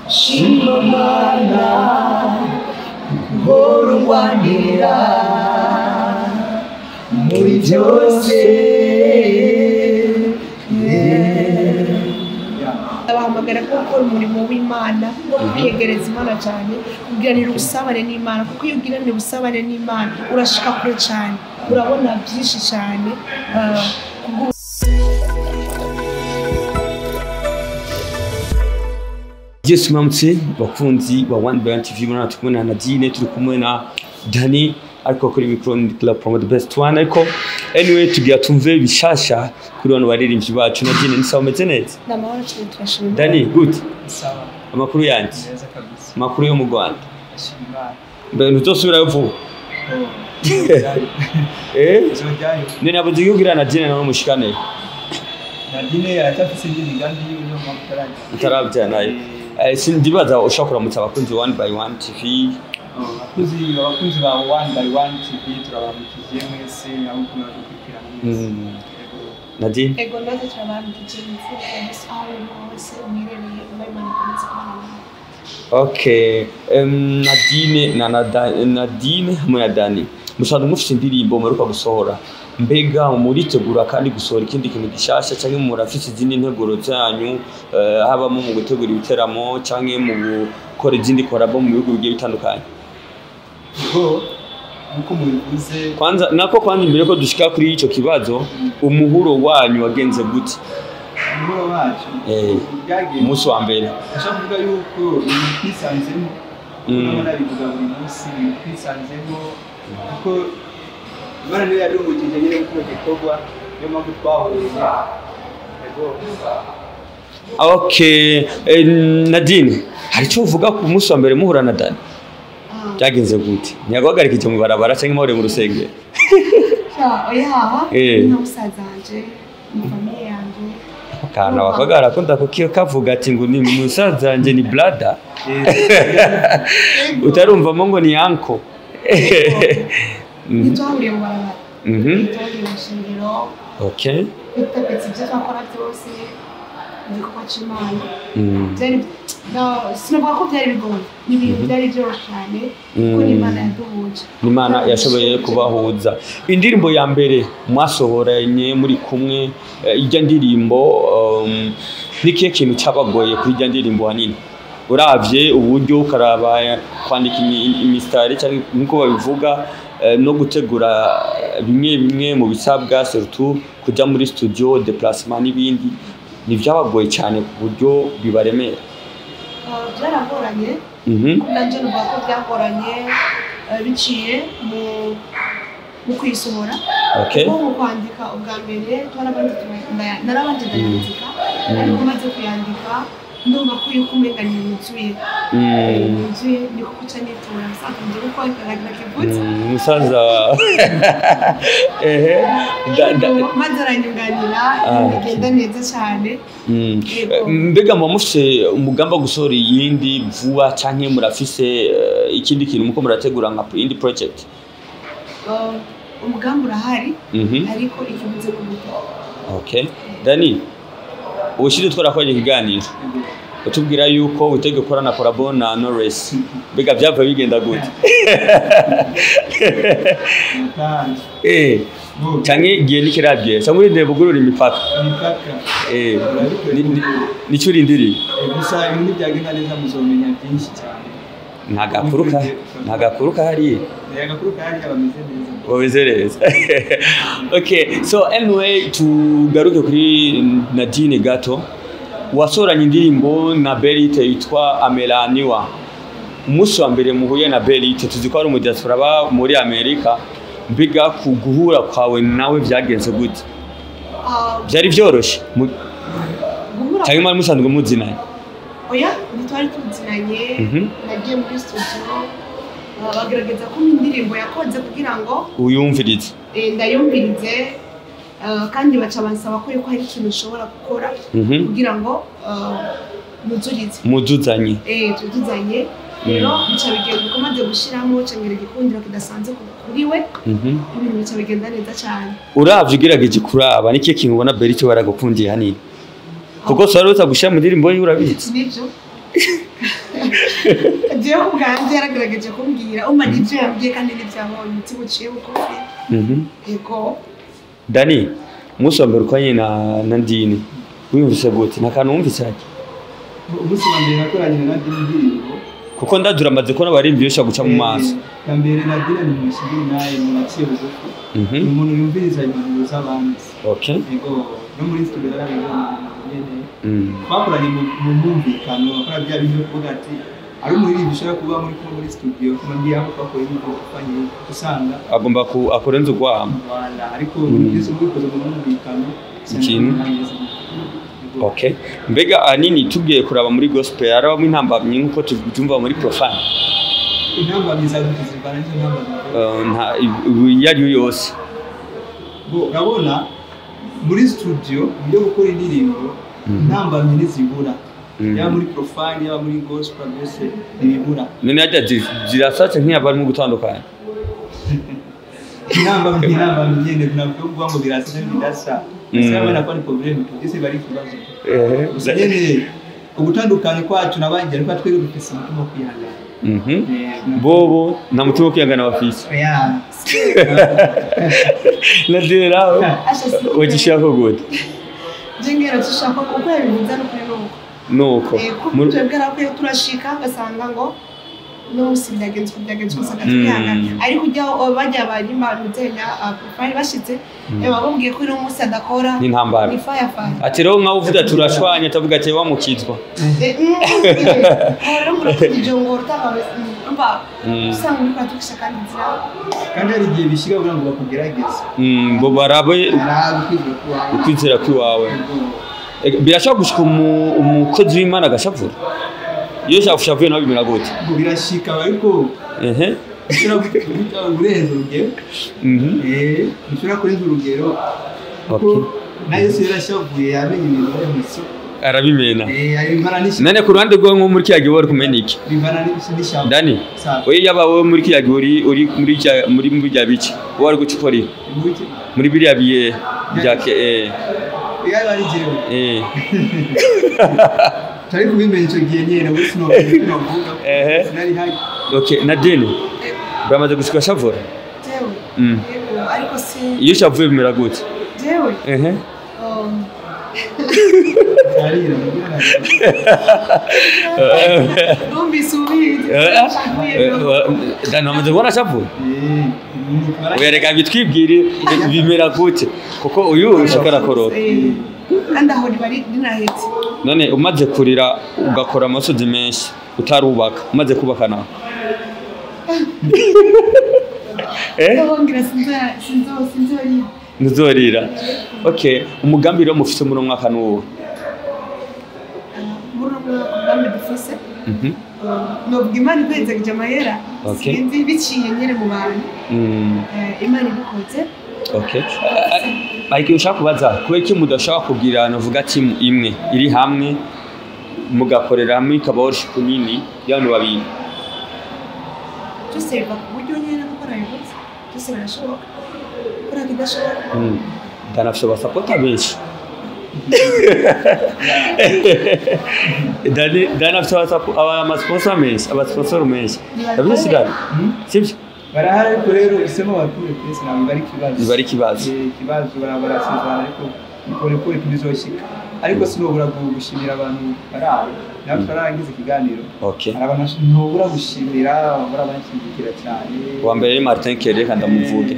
Shimamana Gorwanira muri byose abahamagara ko gukora umurimo w'Imana ukegereza Imana cyane kugiranira ubusabane n'Imana kuko iyo ugiranira ubusabane n'Imana urashika kure cyane urabona byinshi cyane Yes mamutse bakunzi ba One by One TV mwana tukumwe na Nadine turi kumwe na Dani ariko kuri micro club from the best one ariko anyway tugiye tumve bishasha kuri bano baririmbyi bacu Nadine ni sawa meze neza ndamahoro cyane turashimira Dani good sawa amakuru yanjye neza kabisa amakuru yo mu Rwanda ashimira mbe ntuzosubira vuba zojayo nene abo zigira Nadine na mushikane Nadine atafise imigambi y'uno makutaranje utarabya nayo sindibaza ushakora mutsa abakunzi One by One TV abakunzi ba One by One TV turabamukije mwese aho kunadukira mwese Nadine ego nazo turabamukije mwese aho mwese umwirereye Imana ikomeze kubana okay Nadine hamwe na Dani musanzwe mufite indirimbo muruka gusohora mbega muritegura kandi gusohora ikindi kintu gishasha cyangwa murafite izindi nteguro zanyu habamo mu gutegura ibiteramo cyangwa mu gukora izindi korabo mu bihugu bigiye bitandukanye nkuko mubivuze kwanza imbere ko dushika kuri ico kibazo umuhuro wanyu wagenze gute umuhuro wacu umunsi wa mbere ashaka kuvuga yuko twisanzemo nabona bivuga buri munsi twisanzemo kuko Imana niyo yarungukije nyine mu gikorwa niyo mpamvu twahuriye okay Nadine hari icyo uvuga ku munsi wa mbere muhura na Dani byagenze gute ntiyaguhagarika mu barabara cyangwa imahore mu rusengero n'umusaza wanje n'ifamiye yanje kana wakagara akunda kavuga ati ngo ni musaza wanje ni brother utarumva ngo ni uncle nitwahuriye mu barabara nitwahuriye mu shingiro okay bitapetse ibyo twakora byose igikorwa cy'Imana sinavuga ko byari bigoye n'ibintu byari byoroshye cyane kuko n'Imana yaduhuje n'Imana yashoboye kubahuza indirimbo ya mbere mwasohoranye muri kumwe ijya ndirimbo nikiye kintu cyabagoye kuri ijya ndirimbo hanini uravye uburyo ukaraba kwandika imistari cyangwa nkuko babivuga no gutegura bimwe mu bisabwa surtout kujya muri studio déplacement n'ibindi ni byabagoye cyane ku buryo bibaremera byaragoranye nanje nuvuga ko byagoranye biciye mu kwisohora kuko mu kwandika ubwa mbere narabanje ndayandika ariko maze kuyandika ndumva ko yuko umenga ni yuzuye niko kuca nitura musaza nje uko akagaragara kivutse musaza maze aranyunganira bigenda neza cyane mbega mufise umugamba gusohora iyindi vuba cyangwa murafise ikindi kintu muko murategura nka indi project umugamba urahari ariko ikibuze ku muto okay Dani ubushize twarakoze ikiganiro utubwira yuko utege korana collabo na Knowless bega byava bigenda gute cyangwa igihe nikirabye cyangwa urinde bugurura imipaka nicyo urindiriye gusa ibintu byagenda neza muzomenya byinshi cyane ntagakuru kahari bameze neza okay so anyway tugaruke kuri Nadine gato wasoranye indirimbo na Berite yitwa Amelaniwa umunsi wa mbere muhuye na Berite tuzi ko ari umudiaspora ba muri Amerika mbiga kuguhura kwawe nawe byagenze gute byari byoroshye cyangwa musanzwe muzinanye oya nitwari tuzinanye nagiye muri studio bagerageza ko indirimbo yakoze kugira ngo uyumvirize ndayumvirize kandi baca bansaba ko yuko hari ikintu ushobora gukora kugira ngo muzuzanye tuzuzanye rero bica bigenda ukomaze gushiramo cyangwa igikundiro kidasanzwe kuri we ibintu bica bigenda neza cyane uravye ugerageje kuraba niki kintu ubona Berite baragukundiye hanini kuko sorota gushira mu ndirimbo y'urabizi nivyo jewe ubwanjye yaragerageje kumbwira umva n'ibyo yambwiye kandi n'ibyabonye umutima uciye bugufi yego Dani umunsi wa mbere ukanye na Dini wiyumvise gute nta kantu wumvise hake umunsi wa mbere nakoranye na Dini indirimbo kuko ndadura amaze ko n'abarimbi yosha guca mu maso na mbere na Dini ni mushigi naye mu maciye bugufi umuntu yumviriza ibintu z'abandi okay yego no muri studio yarabibona bakoranye mu mwumvikano bakora bya bintu kuvuga ati ari umuririmbyi ushobora kuba muri studio kumambia aho bakora ibintu ufanye usanga agomba akorenza ugwama ariko n'ibyo ubikoze mu mwumvikano ikintu okay mbega anini tugiye kuraba muri gospel yarabamo intambamye nkuko tubyumva muri profane intambamye zazivana nta yari yose urabona muri studio byo gukora indirimbo intambamye ntizibura yaba muri profane yaba muri gospel byose ntibibura none ajya zirasatse nk'abarimo gutandukana intambamye nyine nabwo ngo birasa bidasa Sasa kwa ni problem tugise bari kibazo. Gusa nyene ubutandukanye kwacu nabanje ariko twere dufise umutima wo kwihangana. Bobo na mutima wo kwihangana bafise. Yeah. Na dira. Wajishaka gute? Jengera tushaka uko yabivuze no kuri nuko. Nuko twebwera ko turashika gasanga ngo no musibyagenze gusaka twihangana. Ariko ujya bajya barima mutenya profile bashitse bababwiye ko no musi adakora n'intambara. Ni fire. Ati rero nkaho uvuga turashwanya tavuga ati wamukizwa. Rero murakijo ngo rutaka mba usanga muri kwatukisha kandi nzira. Kandi ari giye bishiga bura ngo bakugerageza. Bo barabe ukwizera kwiwawe. Birashaka gushika umukozi w'Imana gashavura. Iyo shavuye nawe bimera gute? Birashika ariko ushobora guhita urenza urugero. Ushobora kurenza urugero. Okay. Nayo sirashavuye yamenye ibintu byose. Arabimena. Abimara n'iki. Nane ku ruhande rwo nko muri kiyagiye wari kumena iki? Bimara n'ishavu. Dani. Oye yaba wowe muri kiyagiye uri muri bya biki? Wari gucikora muri biriya biye byake Yaba ari jewe. Tari kubimenya cyo giye nyene wese no kuvuga. Nari hayi. Okay, na Deni. Bamaze gushika shavura. Jewe. Ariko si iyo shavuye bimera gute? Jewe. Numbi subiri. Dani wamaze kubona shavuye? Uyareka bitwibwire bimera gute? Kuko uyu ushaka koroka. Kandi aho bari dinahetse. None umaze kurira ugakora amasozi menshi utarubaka umaze kubaka nawe. Ndabongira sinzorira. Nuzorira. Okay, umugambi rero mufite muri mwaka nuwo. Muri umugambi dufise. Nubwo Imana ikweze kujya mahera. Sinzi biciye nyere mu bantu. Imana ibikoze. Okay. Ariko ushaka kubaza kubera mudashaka kugira navuga ati imwe iri hamwe mugakorera hamwe kabaho nini y'abantu babiri. Tuseva ku buryo nyene gukora yose. Tuseva nashoboka. Kora kidashoboka. Danafite basapota benshi. Danafite abamasponsor menshi, abasponsor menshi. Abisi dani. Sibyo? Barahari rero isemo bakuru kwese nabo bari kibazo. Kibazo barasezerana ariko nikore tubizoshika. Ariko sinobura gushimira abantu baraho. Nawe twarangize ikiganiro. Okay. Abantu ntobura gushimira, bora banshyigikira cyane. Wa mbere ni Martin Kere kandi amuvuge.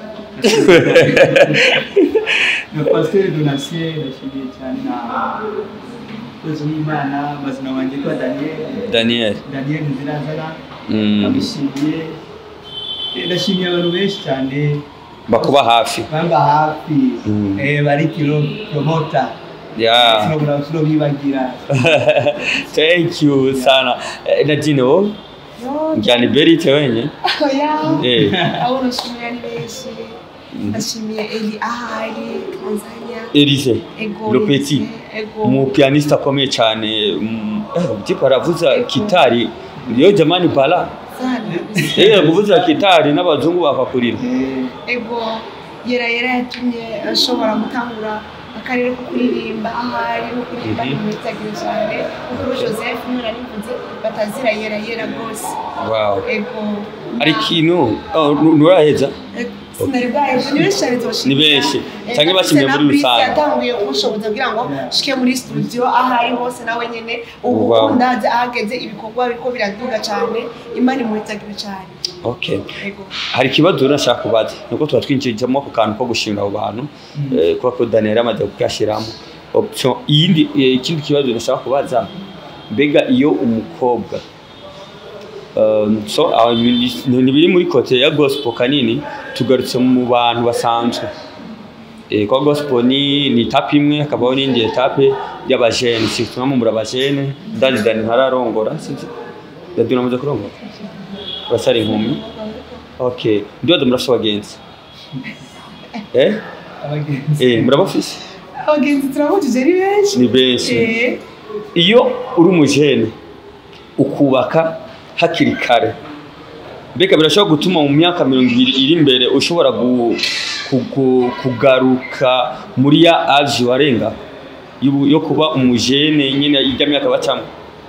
Le pasteur Donatien ndashimiye cyane na Kozo Imana mazina wanjye kwa Daniel Nzirazana. Ndabishimiye. Ndashimiye abantu benshi cyane bakuba hafi. Bamba hafi. Bari kilo promoter. Yeah. Sino bibagira. Thank you sana. Nadino. Njani berite wenye? Abo nashimiye ni benshi. Nashimiye Eli ahari Tanzania. Elise. Le petit. Mu pianiste akomeye cyane. Tipo aravuza gitari. Yo jamani bala. Kuvuza gitari n'abazungu bakakurira. Ego yera yatumye ashobora gutangura akarere ko kuririmba ahari no kuririmba n'imwitagire cyane kuko Joseph nurarivuze batazira yera rwose. Wow. Ego ari kintu nuraheza ni benshi cyangwa bashimye muri rusange yatanguye kumushoboza kugira ngo shike muri studio ahari hose nawe nyene ubu ndaze ahageze ibikorwa biriko biraduga cyane imana imwitagire cyane. Okay. Hari kibazo nashaka kubaza nuko tuba twinjijemo ku kantu ko gushimira abo bantu kuba ko Daniel amaze kuyashiramo option yindi. Ikindi kibazo nashaka kubaza mbega iyo umukobwa so ni biri muri kote ya gospel kanini tugarutse mu bantu basanzwe kwa gospel ni tape imwe akabaho n'indi etape y'abajene situma mu murabajene Dani ntararongora sinzi daduna muze kurongora basari inkumi. Okay, ndio murasho bagenzi murabafise abagenzi turabujije ari benshi ni benshi. Iyo uri umujene ukubaka hakiri kare mbega birashobora gutuma mu myaka 20 iri imbere ushobora kugaruka muri ya age warenga yo kuba umujene nyine ijya myaka bacamo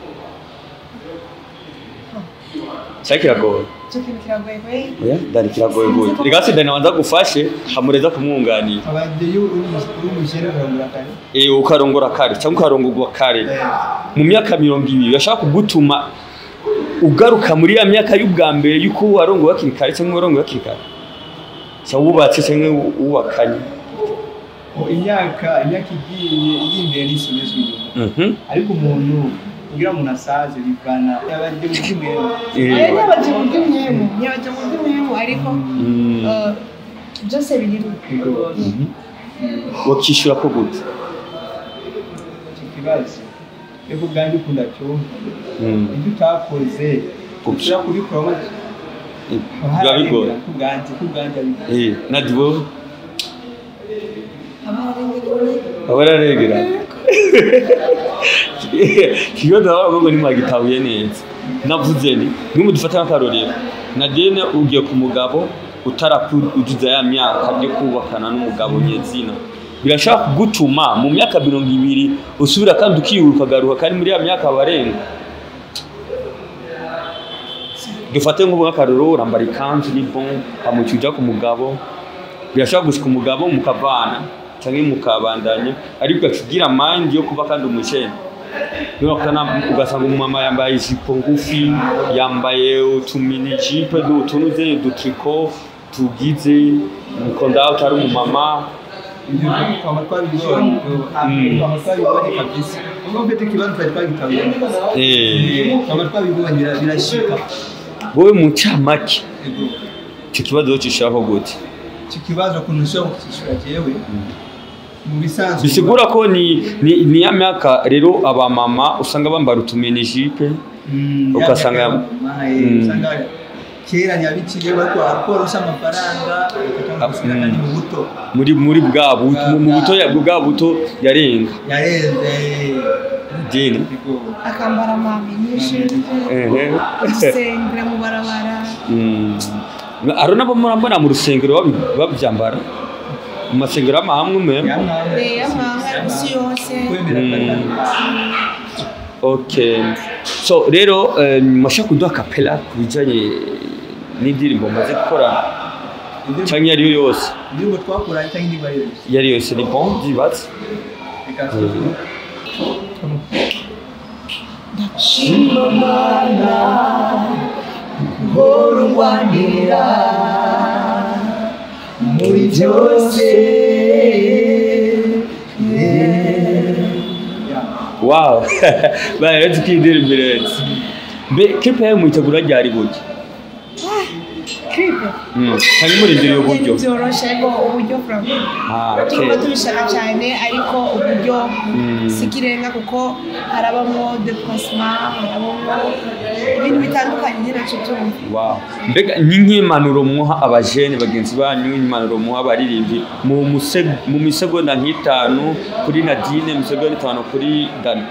cyakiragoye Dani kiragoye goye rigasi Dani wanza gufashe hamureza kumwunganira ukarongora kare cyangwa ukarongorwa kare mu myaka 20 yashaka kugutuma ugaruka muri ya myaka y'ubwa mbere yuko warongo bakiri kare cyangwa warongo bakiri kare cyangwa ubatse cyangwa ubakanye imyaka igiye imbere n'isubizwe inyuma ariko umuntu kugira umuntu asaze bivana yabaje mu by'imwemu ariko byose biri wakishura ko gute ikibazo ego ganje ukunda cyumva ibyo utakoze ukira kubikora bigoye kuganje nadibo abararengera kiyo ndabago ni magitabuye neza navuze ni numwe dufata akarorero nadene ugiye ku mugabo utarakujuza ya myaka yo kubakana n'umugabo nyezina birashaka kugutuma mu myaka 20 usubira kandi ukiruka garuka kandi muri ya myaka barenga dufate nk'ubu akarorero urambara ikanzu ni bon amucuja ku mugabo birashaka gushika umugabo mukavana cyangwa mukabandanye ariko akigira mind yo kuba kandi umujene ugasanga umumama yambaye ijipo ngufi yambaye utumini jipe dutunuze dutriko tugize mukonda utari umumama wowe mu cyamake icyo kibazo cyishiraho gute icyo kibazo kunusha kukishura jewe bisigura ko ni ya myaka rero abamama usanga bambara utumeni jipe ugasanga kera nyabikiye bariko akorosha amafaranga kandi mu buto muri bwa buto mu buto ya bwa buto yarenze dini akambara mamenyeshe usengera mu barabara arona bamurambona mu rusengero babyambara mu masengero amahamwe okay so rero mashaka kuduha kapela kubijanye n'indirimbo maze gukora cyangwa yari yose indirimbo twakora cyangwa indirimbo yari yose ni bon dibatse ndashimana ngorwanira muri byose wow bari tukindira imbere be kipe yawe muitegura ryari buke kandi muri ndiriyo buryo byoroshe ngo uburyo from okay tubishaka cyane ariko uburyo sikirenga kuko harabamo déplacement harabamo ibintu bitandukanye n'iracho cyumva wow mbega n'inkimanuro muha abajene bagenzi banyu n'inkimanuro muha abaririmbi mu misegonda nk'itanu kuri Nadine mu misegonda 5 kuri Dani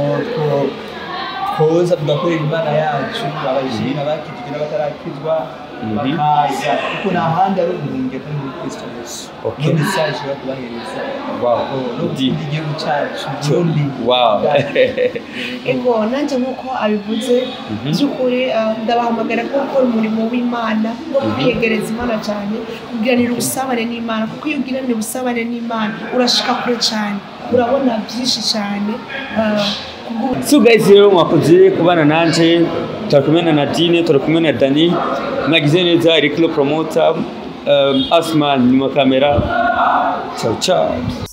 koza tugakorera imana yacu abajina bakijwe n'abatarakizwa bakaza kuko nta handi ari ubuhungiro atari muri Kristo Yesu. Niyo message yo kubahereza. Wow. No gukunda igihugu cyacu Burundi. Wow. Ego nanjye nk'uko abivuze by'ukuri ndabahamagara ko gukora umurimo w'Imana kwegereza Imana cyane kugiranira ubusabane n'Imana kuko iyo ugiranira ubusabane n'Imana urashika kure cyane urabona byinshi cyane. So guys, rero mwakoze kubana nanje, turakumwe na Nadine, turakumwe na Dani, mwagize neza Eric le promoter, Asman ni kamera. Ciao ciao.